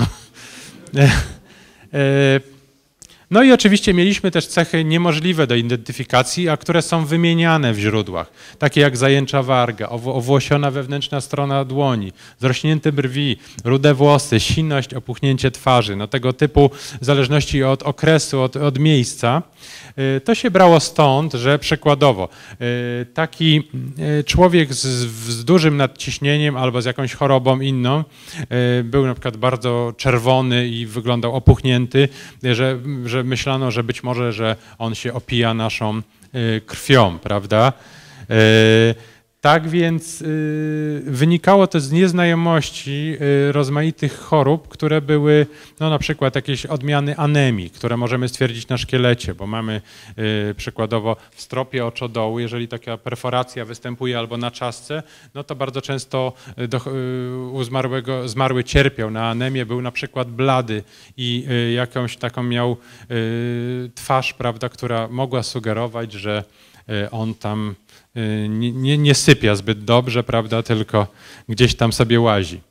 No i oczywiście mieliśmy też cechy niemożliwe do identyfikacji, a które są wymieniane w źródłach, takie jak zajęcza warga, owłosiona wewnętrzna strona dłoni, zrośnięte brwi, rude włosy, siność, opuchnięcie twarzy, no tego typu w zależności od okresu, od, od miejsca. To się brało stąd, że przykładowo taki człowiek z, z dużym nadciśnieniem albo z jakąś chorobą inną był na przykład bardzo czerwony i wyglądał opuchnięty, że, że myślano, że być może, że on się opija naszą krwią, prawda? Tak więc y, wynikało to z nieznajomości y, rozmaitych chorób, które były no, na przykład jakieś odmiany anemii, które możemy stwierdzić na szkielecie, bo mamy y, przykładowo w stropie oczodołu, jeżeli taka perforacja występuje albo na czaszce, no to bardzo często do, y, u zmarłego, zmarły cierpiał na anemię, był na przykład blady i y, jakąś taką miał y, twarz, prawda, która mogła sugerować, że y, on tam Nie, nie, nie sypia zbyt dobrze, prawda, tylko gdzieś tam sobie łazi.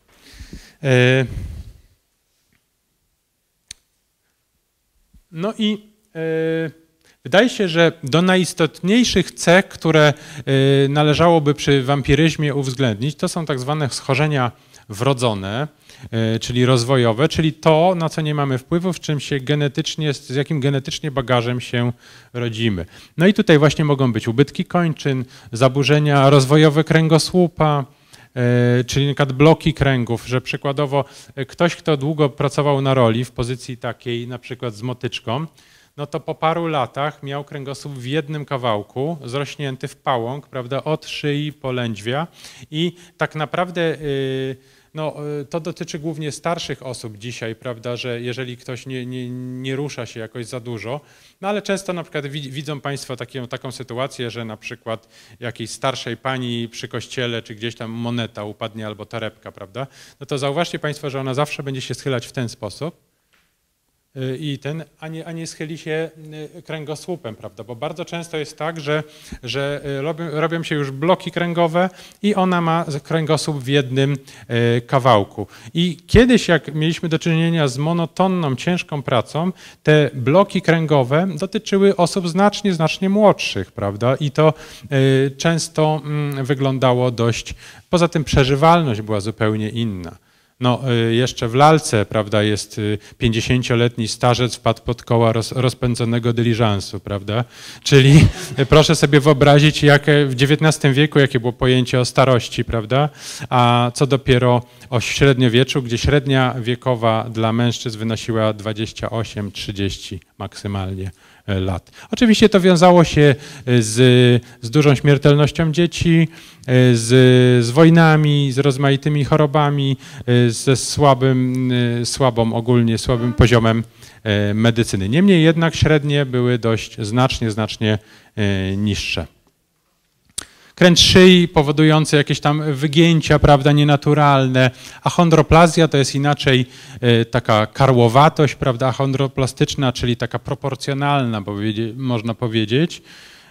No i wydaje się, że do najistotniejszych cech, które należałoby przy wampiryzmie uwzględnić, to są tak zwane schorzenia wrodzone, czyli rozwojowe, czyli to, na co nie mamy wpływu, w czym się genetycznie, z jakim genetycznie bagażem się rodzimy. No i tutaj właśnie mogą być ubytki kończyn, zaburzenia rozwojowe kręgosłupa, czyli na przykład bloki kręgów, że przykładowo ktoś, kto długo pracował na roli w pozycji takiej, na przykład z motyczką, no to po paru latach miał kręgosłup w jednym kawałku, zrośnięty w pałąk, prawda, od szyi po lędźwia i tak naprawdę no, to dotyczy głównie starszych osób dzisiaj, prawda, że jeżeli ktoś nie, nie, nie rusza się jakoś za dużo, no ale często na przykład widzą Państwo taką, taką sytuację, że na przykład jakiejś starszej pani przy kościele, czy gdzieś tam moneta upadnie albo torebka, prawda, no to zauważcie Państwo, że ona zawsze będzie się schylać w ten sposób, i ten, a nie, a nie schyli się kręgosłupem, prawda? Bo bardzo często jest tak, że, że robią, robią się już bloki kręgowe i ona ma kręgosłup w jednym kawałku. I kiedyś, jak mieliśmy do czynienia z monotonną, ciężką pracą, te bloki kręgowe dotyczyły osób znacznie, znacznie młodszych, prawda? I to często wyglądało dość, poza tym przeżywalność była zupełnie inna. No, jeszcze w lalce, prawda, jest pięćdziesięcioletni starzec wpadł pod koła roz, rozpędzonego dyliżansu, prawda? Czyli proszę sobie wyobrazić, jak w dziewiętnastym wieku, jakie było pojęcie o starości, prawda? A co dopiero o średniowieczu, gdzie średnia wiekowa dla mężczyzn wynosiła dwadzieścia osiem trzydzieści maksymalnie lat. Oczywiście to wiązało się z, z dużą śmiertelnością dzieci, z, z wojnami, z rozmaitymi chorobami, ze słabym, słabą ogólnie, słabym poziomem medycyny. Niemniej jednak średnie były dość znacznie, znacznie niższe. Kręt szyi powodujący jakieś tam wygięcia, prawda, nienaturalne, a chondroplazja to jest inaczej taka karłowatość, prawda, chondroplastyczna, czyli taka proporcjonalna, można powiedzieć.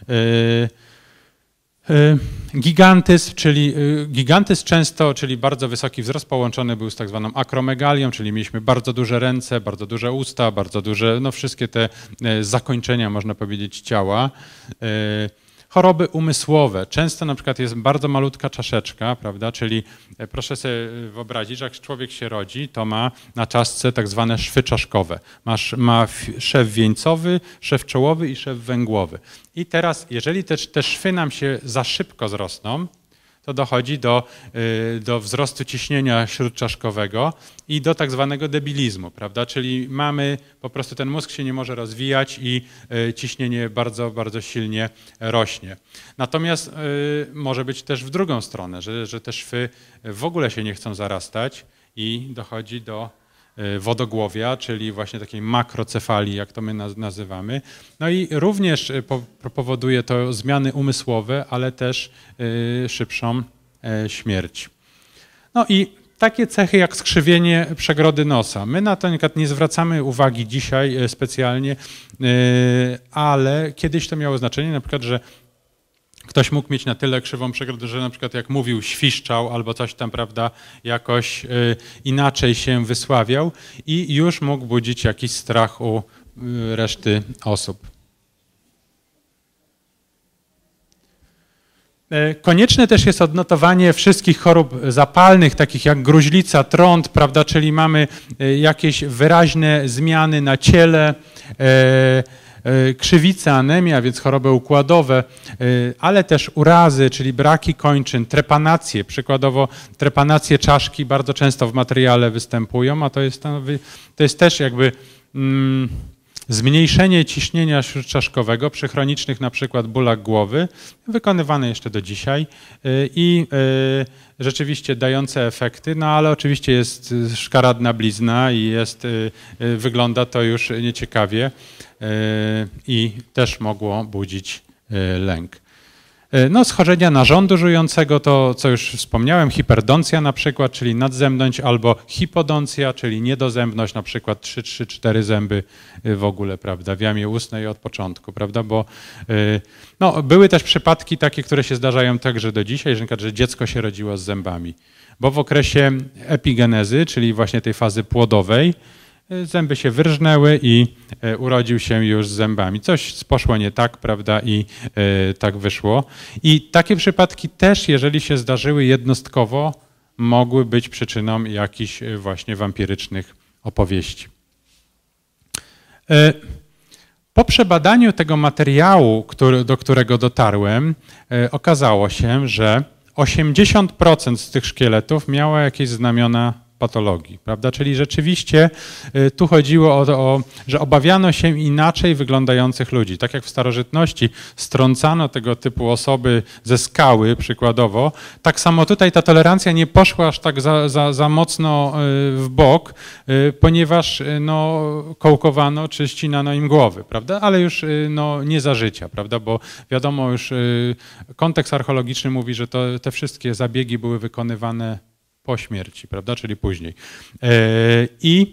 Gigantyzm, czyli gigantyzm często, czyli bardzo wysoki wzrost połączony był z tak zwaną akromegalią, czyli mieliśmy bardzo duże ręce, bardzo duże usta, bardzo duże, no wszystkie te zakończenia, można powiedzieć, ciała. Choroby umysłowe. Często na przykład jest bardzo malutka czaszeczka, prawda? Czyli proszę sobie wyobrazić, że jak człowiek się rodzi, to ma na czaszce tak zwane szwy czaszkowe. Ma, ma szew wieńcowy, szew czołowy i szew węgłowy. I teraz, jeżeli te, te szwy nam się za szybko zrosną, to dochodzi do, do wzrostu ciśnienia śródczaszkowego i do tak zwanego debilizmu, prawda? Czyli mamy, po prostu ten mózg się nie może rozwijać i ciśnienie bardzo, bardzo silnie rośnie. Natomiast może być też w drugą stronę, że, że te szwy w ogóle się nie chcą zarastać i dochodzi do wodogłowia, czyli właśnie takiej makrocefalii, jak to my nazywamy. No i również powoduje to zmiany umysłowe, ale też szybszą śmierć. No i takie cechy jak skrzywienie przegrody nosa. My na to nie zwracamy uwagi dzisiaj specjalnie, ale kiedyś to miało znaczenie, na przykład, że ktoś mógł mieć na tyle krzywą przegrodę, że na przykład jak mówił, świszczał albo coś tam, prawda, jakoś y, inaczej się wysławiał i już mógł budzić jakiś strach u y, reszty osób. Konieczne też jest odnotowanie wszystkich chorób zapalnych, takich jak gruźlica, trąd, prawda, czyli mamy jakieś wyraźne zmiany na ciele, krzywica, anemia, więc choroby układowe, ale też urazy, czyli braki kończyn, trepanacje, przykładowo trepanacje czaszki bardzo często w materiale występują, a to jest, to jest też jakby mm, zmniejszenie ciśnienia śródczaszkowego przy chronicznych na przykład bólach głowy, wykonywane jeszcze do dzisiaj i rzeczywiście dające efekty, no ale oczywiście jest szkaradna blizna i jest, wygląda to już nieciekawie i też mogło budzić lęk. No, schorzenia narządu żującego to, co już wspomniałem, hiperdoncja na przykład, czyli nadzębność, albo hipodoncja, czyli niedozębność, na przykład trzy, trzy, cztery zęby w ogóle, prawda, w jamie ustnej od początku, prawda, bo no, były też przypadki takie, które się zdarzają także do dzisiaj, że, że dziecko się rodziło z zębami, bo w okresie epigenezy, czyli właśnie tej fazy płodowej, zęby się wyrżnęły i urodził się już z zębami. Coś poszło nie tak, prawda, i tak wyszło. I takie przypadki też, jeżeli się zdarzyły jednostkowo, mogły być przyczyną jakichś właśnie wampirycznych opowieści. Po przebadaniu tego materiału, który, do którego dotarłem, okazało się, że osiemdziesiąt procent z tych szkieletów miało jakieś znamiona patologii, prawda? Czyli rzeczywiście tu chodziło o to, że obawiano się inaczej wyglądających ludzi. Tak jak w starożytności strącano tego typu osoby ze skały przykładowo, tak samo tutaj ta tolerancja nie poszła aż tak za, za, za mocno w bok, ponieważ no, kołkowano czy ścinano im głowy, prawda? Ale już no, nie za życia, prawda? Bo wiadomo już kontekst archeologiczny mówi, że to, te wszystkie zabiegi były wykonywane po śmierci, prawda, czyli później. I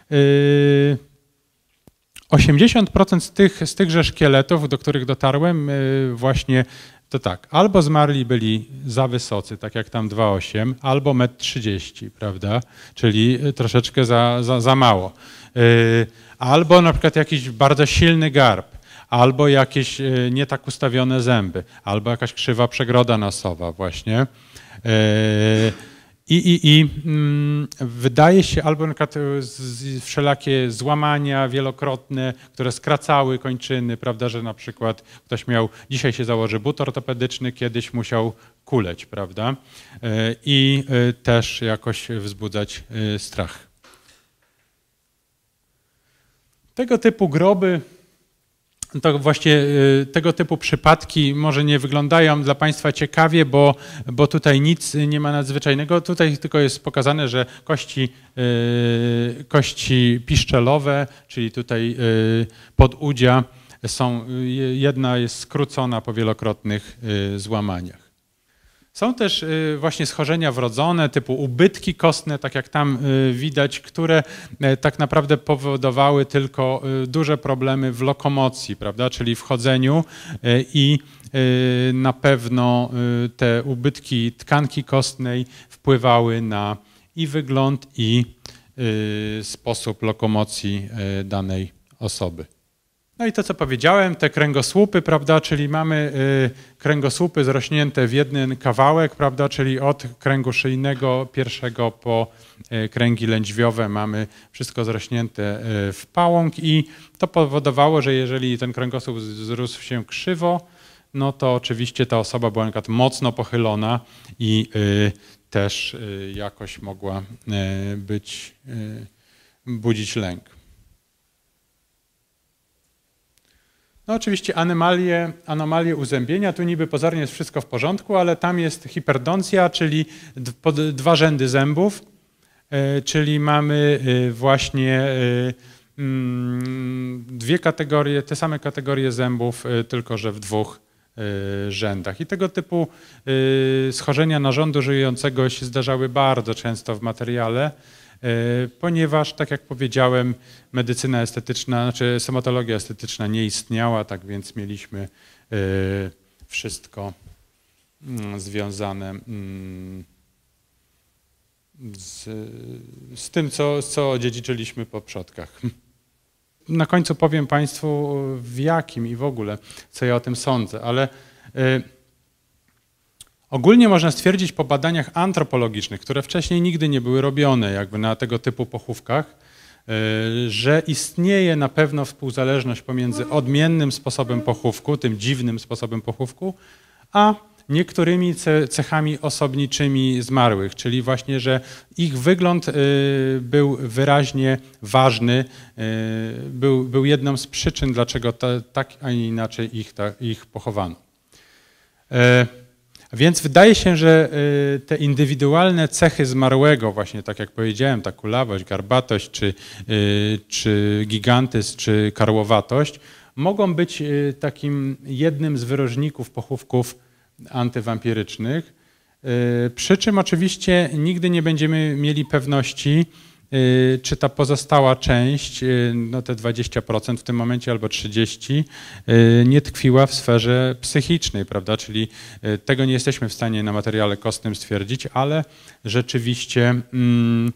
osiemdziesiąt procent z tych, z tychże szkieletów, do których dotarłem, właśnie to tak, albo zmarli byli za wysocy, tak jak tam dwa osiem, albo metr trzydzieści, prawda, czyli troszeczkę za, za, za mało. Albo na przykład jakiś bardzo silny garb, albo jakieś nie tak ustawione zęby, albo jakaś krzywa przegroda nosowa właśnie. I, i, i mm, wydaje się, albo na przykład z, wszelakie złamania wielokrotne, które skracały kończyny, prawda, że na przykład ktoś miał, dzisiaj się założy but ortopedyczny, kiedyś musiał kuleć, prawda, i też jakoś wzbudzać strach. Tego typu groby, to właśnie tego typu przypadki może nie wyglądają dla Państwa ciekawie, bo, bo tutaj nic nie ma nadzwyczajnego. Tutaj tylko jest pokazane, że kości, kości piszczelowe, czyli tutaj podudzia, są, jedna jest skrócona po wielokrotnych złamaniach. Są też właśnie schorzenia wrodzone typu ubytki kostne, tak jak tam widać, które tak naprawdę powodowały tylko duże problemy w lokomocji, prawda, czyli w chodzeniu i na pewno te ubytki tkanki kostnej wpływały na i wygląd, i sposób lokomocji danej osoby. No i to, co powiedziałem, te kręgosłupy, prawda, czyli mamy y, kręgosłupy zrośnięte w jeden kawałek, prawda, czyli od kręgu szyjnego pierwszego po y, kręgi lędźwiowe mamy wszystko zrośnięte y, w pałąk i to powodowało, że jeżeli ten kręgosłup zrósł się krzywo, no to oczywiście ta osoba była na przykład mocno pochylona i y, też y, jakoś mogła y, być, y, budzić lęk. No oczywiście anomalie, anomalie uzębienia, tu niby pozornie jest wszystko w porządku, ale tam jest hiperdoncja, czyli dwa rzędy zębów, czyli mamy właśnie dwie kategorie, te same kategorie zębów, tylko że w dwóch rzędach. I tego typu schorzenia narządu żyjącego się zdarzały bardzo często w materiale, ponieważ, tak jak powiedziałem, medycyna estetyczna, znaczy stomatologia estetyczna nie istniała, tak więc mieliśmy wszystko związane z, z tym, co, co odziedziczyliśmy po przodkach. Na końcu powiem Państwu, w jakim i w ogóle, co ja o tym sądzę, ale ogólnie można stwierdzić po badaniach antropologicznych, które wcześniej nigdy nie były robione jakby na tego typu pochówkach, że istnieje na pewno współzależność pomiędzy odmiennym sposobem pochówku, tym dziwnym sposobem pochówku, a niektórymi cechami osobniczymi zmarłych, czyli właśnie, że ich wygląd był wyraźnie ważny, był, był jedną z przyczyn, dlaczego to, tak, a nie inaczej ich, ich pochowano. Więc wydaje się, że te indywidualne cechy zmarłego, właśnie tak jak powiedziałem, ta kulawość, garbatość, czy, czy gigantyzm, czy karłowatość, mogą być takim jednym z wyróżników pochówków antywampirycznych. Przy czym oczywiście nigdy nie będziemy mieli pewności, czy ta pozostała część, no te dwadzieścia procent w tym momencie albo trzydzieści procent, nie tkwiła w sferze psychicznej, prawda? Czyli tego nie jesteśmy w stanie na materiale kostnym stwierdzić, ale rzeczywiście mm,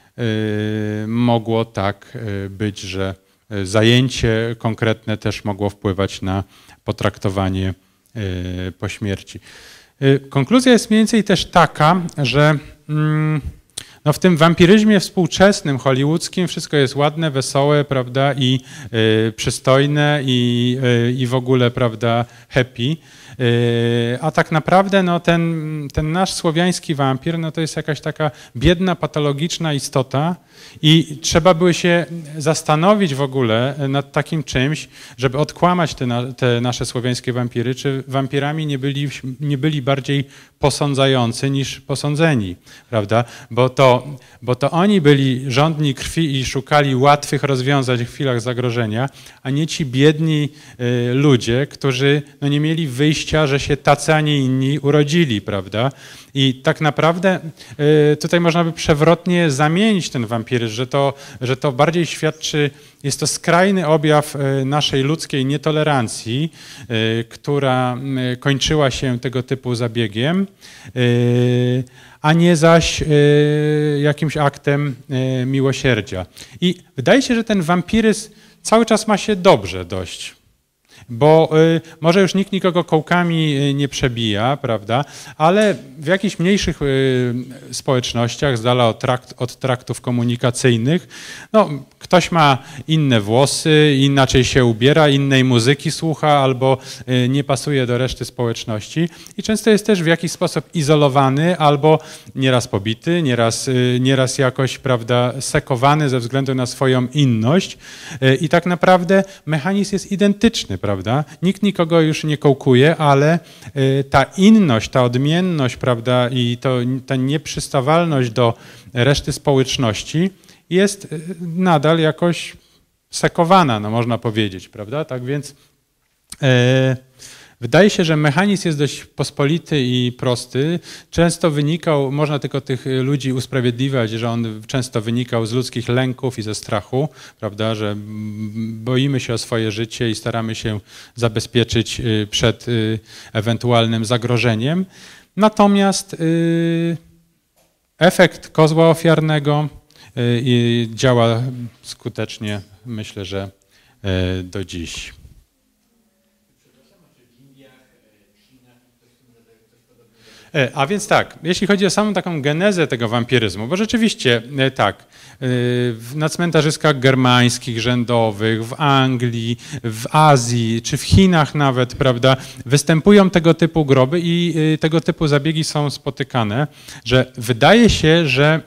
mogło tak być, że zajęcie konkretne też mogło wpływać na potraktowanie po śmierci. Konkluzja jest mniej więcej też taka, że mm, no w tym wampiryzmie współczesnym, hollywoodzkim wszystko jest ładne, wesołe, prawda, i y, przystojne i, y, i w ogóle, prawda, happy. Y, a tak naprawdę no, ten, ten nasz słowiański wampir no, to jest jakaś taka biedna, patologiczna istota i trzeba by się zastanowić w ogóle nad takim czymś, żeby odkłamać te, na, te nasze słowiańskie wampiry, czy wampirami nie byli, nie byli bardziej posądzający niż posądzeni, prawda? Bo to, bo to oni byli żądni krwi i szukali łatwych rozwiązań w chwilach zagrożenia, a nie ci biedni y, ludzie, którzy no, nie mieli wyjścia, że się tacy, a nie inni urodzili, prawda? I tak naprawdę y, tutaj można by przewrotnie zamienić ten wampiryzm, że to, że to bardziej świadczy, jest to skrajny objaw naszej ludzkiej nietolerancji, która kończyła się tego typu zabiegiem, a nie zaś jakimś aktem miłosierdzia. I wydaje się, że ten wampiryzm cały czas ma się dobrze dość. Bo y, może już nikt nikogo kołkami y, nie przebija, prawda, ale w jakichś mniejszych y, społecznościach, z dala od, trakt, od traktów komunikacyjnych, no, ktoś ma inne włosy, inaczej się ubiera, innej muzyki słucha albo y, nie pasuje do reszty społeczności i często jest też w jakiś sposób izolowany albo nieraz pobity, nieraz, y, nieraz jakoś, prawda, sekowany ze względu na swoją inność y, i tak naprawdę mechanizm jest identyczny, prawda. Prawda? Nikt nikogo już nie kołkuje, ale ta inność, ta odmienność, prawda, i to, ta nieprzystawalność do reszty społeczności jest nadal jakoś sekowana, no można powiedzieć, prawda? Tak więc e, wydaje się, że mechanizm jest dość pospolity i prosty. Często wynikał, można tylko tych ludzi usprawiedliwiać, że on często wynikał z ludzkich lęków i ze strachu, prawda, że boimy się o swoje życie i staramy się zabezpieczyć przed ewentualnym zagrożeniem. Natomiast efekt kozła ofiarnego działa skutecznie, myślę, że do dziś. A więc tak, jeśli chodzi o samą taką genezę tego wampiryzmu, bo rzeczywiście tak, na cmentarzyskach germańskich, rzędowych, w Anglii, w Azji czy w Chinach nawet, prawda, występują tego typu groby i tego typu zabiegi są spotykane, że wydaje się, że,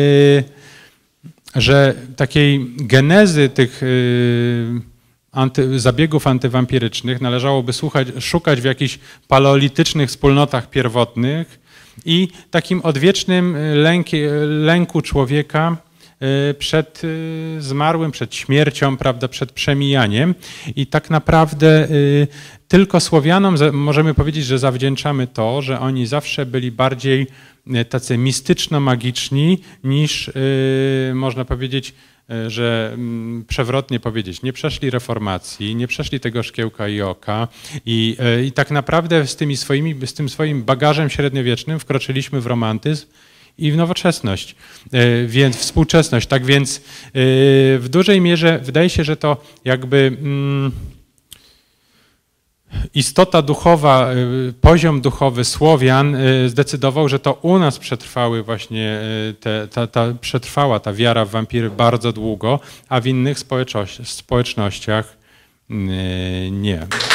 że takiej genezy tych Anty, zabiegów antywampirycznych należałoby słuchać, szukać w jakichś paleolitycznych wspólnotach pierwotnych i takim odwiecznym lęki, lęku człowieka przed zmarłym, przed śmiercią, prawda, przed przemijaniem. I tak naprawdę tylko Słowianom możemy powiedzieć, że zawdzięczamy to, że oni zawsze byli bardziej tacy mistyczno-magiczni niż, można powiedzieć, że przewrotnie powiedzieć, nie przeszli reformacji, nie przeszli tego szkiełka i oka i, i tak naprawdę z, tymi swoimi, z tym swoim bagażem średniowiecznym wkroczyliśmy w romantyzm i w nowoczesność, więc współczesność. Tak więc w dużej mierze wydaje się, że to jakby istota duchowa, poziom duchowy Słowian zdecydował, że to u nas przetrwały właśnie, te, ta, ta, przetrwała ta wiara w wampiry bardzo długo, a w innych społecznościach nie.